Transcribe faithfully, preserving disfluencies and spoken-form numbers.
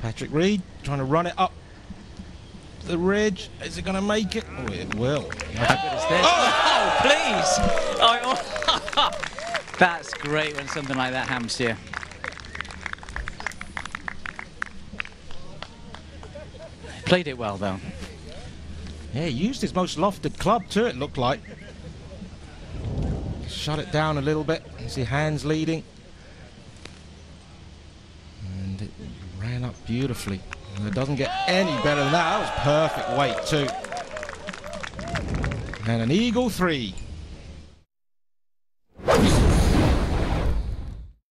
Patrick Reed trying to run it up the ridge. Is it going to make it? Oh, it will. How good is this? Oh, please! Oh, oh. That's great when something like that happens to you. Played it well, though. Yeah, he used his most lofted club too, it looked like. Shut it down a little bit. You see hands leading. And it ran up beautifully. And it doesn't get any better than that. That was perfect weight too. And an eagle three.